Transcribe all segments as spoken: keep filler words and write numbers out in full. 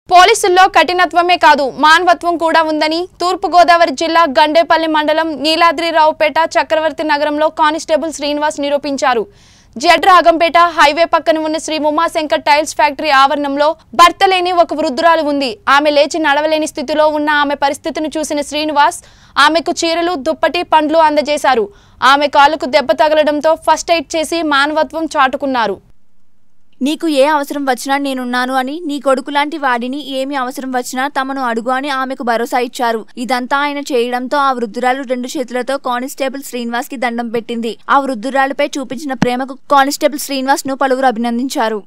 పోలీసుల్లో కఠినత్వమే కాదు మానవత్వం కూడా ఉందని తూర్పు గోదావరి జిల్లా గండేపల్లి మండలం నీలాద్రిరావుపేట చక్రవర్తి నగరంలో కానిస్టేబుల్ శ్రీనివాస్ నిరూపించారు. జెడ్ రాగంపేట హైవే పక్కన ఉన్న శ్రీ ఉమాశంకర్ టైల్స్ ఫ్యాక్టరీ ఆవరణంలో భర్త లేని ఒక వృద్ధురాలు ఉంది. ఆమె లేచి నడవలేని స్థితిలో ఉన్న ఆమె పరిస్థితిని చూసిన శ్రీనివాస్ ఆమెకు చీరలు, దుప్పటి, పండ్లు అందజేశారు. ఆమె కాలుకు దెబ్బ తగలడంతో ఫస్ట్ ఎయిడ్ చేసి మానవత్వం చాటుకున్నారు. నీకు ఏ అవసరం వచ్చినా నేనున్నాను అని, నీ కొడుకు లాంటి వాడిని ఏమి అవసరం వచ్చినా తమను అడుగు అని ఆమెకు భరోసా ఇచ్చారు. ఇదంతా ఆయన చేయడంతో ఆ వృద్ధురాలు రెండు చేతులతో కానిస్టేబుల్ శ్రీనివాస్ కి దండం పెట్టింది. ఆ వృద్ధురాలుపై చూపించిన ప్రేమకు కానిస్టేబుల్ శ్రీనివాస్ ను పలువురు అభినందించారు.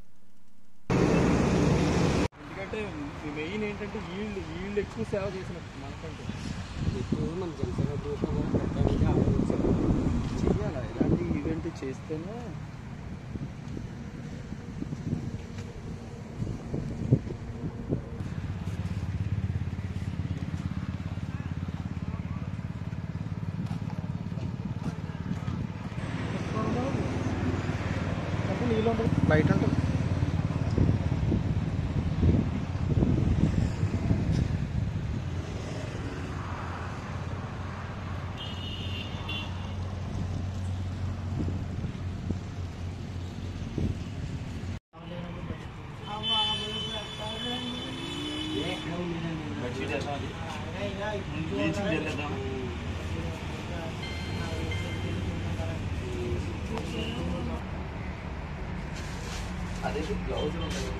లైట్ అంటే అదే గ్లౌజ్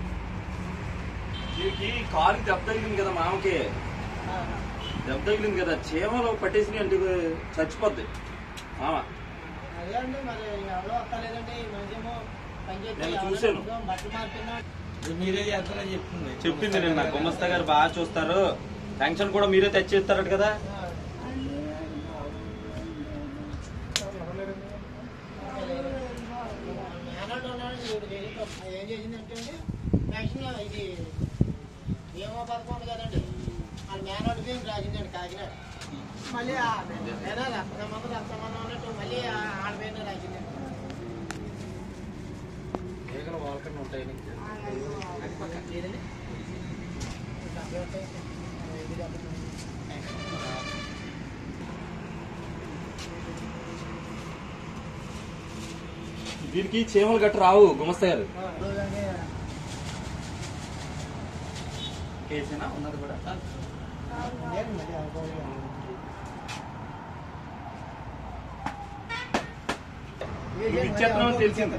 వీరికి కాలుకి దెబ్బ తగిలింది కదా, మామకి దెబ్బ తగిలింది కదా, చీమలు పట్టేసి అంటే చచ్చిపోద్ది మామ. నేను చూశాను, చెప్పింది నేను. నా గుమస్తా గారు బాగా చూస్తారు, పెన్షన్ కూడా మీరే తెచ్చిస్తారట కదా. ఏం చేసిందంటే పెన్షన్ ఇది ఏమో పథకం ఉంది కదండి, అది మేనోడి బియ్యం రాసిందండి కాకినాడ. మళ్ళీ రక్త సంబంధం రక్త సంబంధం అన్నట్టు మళ్ళీ ఆడపైన రాసిందండి. వాళ్ళకన్నా ఉంటాయి వీరికి చీమలు గట్ట రావు గుమస్తా గారు. కేసేనా ఉన్నది కూడా ఇచ్చేస్తున్నావు తెలిసింది.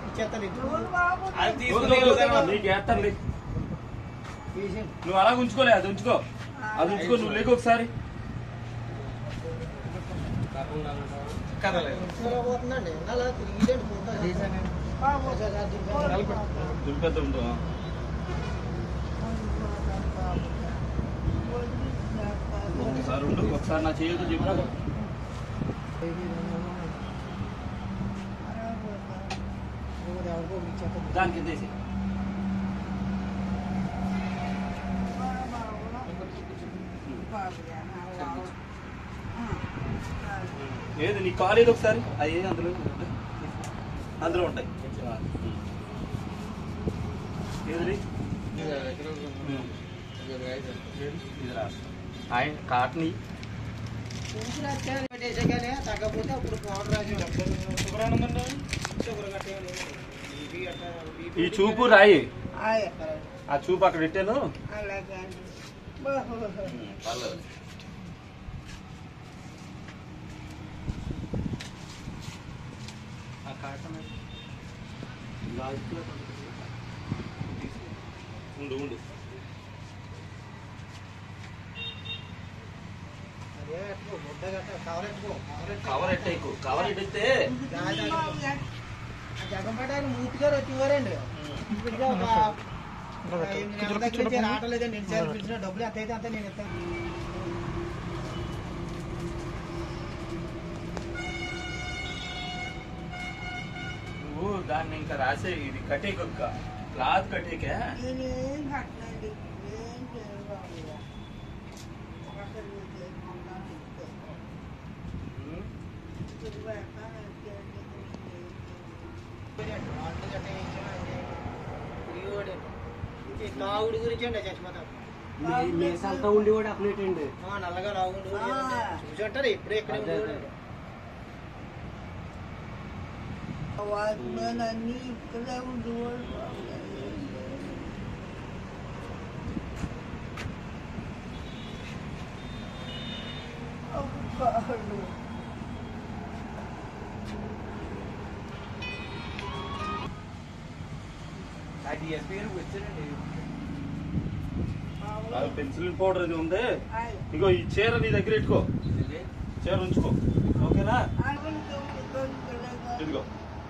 నీకు వేస్తాను, నువ్వు అలా ఉంచుకోలే, అది ఉంచుకో, అది ఉంచుకో, నువ్వు లేకు ఒకసారి. దుంపెద్ద ఉంటా ఒకసారి ఉండు, ఒకసారి నా చేయొద్దు చెప్పినా దాని కింద వేసి ఏది నీ కాలు ఏది ఒకసారి అయ్యే అందులో అందులో ఉంటాయి. ఏది కాటన్ తగ్గకపోతే అప్పుడు పౌడర్ రాసి ఈ చూపు రాయి, ఆ చూపు అక్కడ పెట్టాను. ఉండు ఉండు కవర్ ఎట్టేకు, కవర్ ఎట్టితే జగంపేట మూర్తి గారు వచ్చేవారండి. రావట్లేదండి, ఎన్నిసార్లు పిలిచిన డబ్బులు ఎంత అయితే అంత నేను ఇస్తాను. నువ్వు దాన్ని ఇంకా రాసే, ఇది కట్టేకు, క్లాత్ కట్టేకే. కాలు లావుడి గురించి అండి చచ్చిపోతాం మేసంతా ఉండి కూడా అప్డేట్ అండి నల్లగా లావుండి చూసి అంటారు ఎప్పుడు ఎక్కడ అన్ని ఇక్కడే ఉండేవాళ్ళు పెన్సిల్ పౌడర్ అది ఉంది. ఇగో ఈ చీర నీ దగ్గర పెట్టుకో, చీర ఉంచుకో, ఓకేనా? ఇదిగో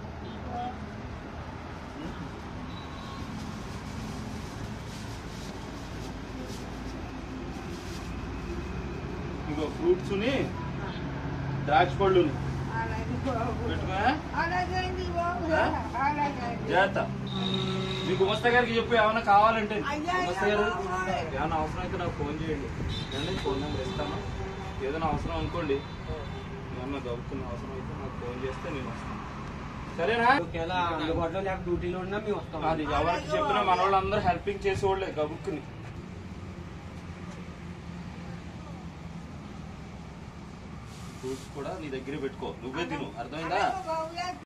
ఇగో ఫ్రూట్స్ ని ద్రాక్ష పళ్ళు పెట్టుకో. జాగ్రత్త. మీ గుమస్తా గారికి చెప్పు ఏమైనా కావాలంటే. గుమస్తా గారు ఏమైనా అవసరం అయితే నాకు ఫోన్ చేయండి, నేను ఫోన్ నెంబర్ ఇస్తాను. ఏదైనా అవసరం అనుకోండి, ఏమన్నా దొరుకుతున్న అవసరం అయితే నాకు ఫోన్ చేస్తే నేను వస్తాను, సరేనా? అందుబాటులో లేక డ్యూటీలో ఉన్నా మేము వస్తాం. అది ఎవరికి చెప్పినా మన వాళ్ళందరూ హెల్పింగ్ చేసేవాళ్ళే గబుక్కుని. ఫ్రూట్స్ కూడా నీ దగ్గర పెట్టుకో, నువ్వే తిను, అర్థమైందా?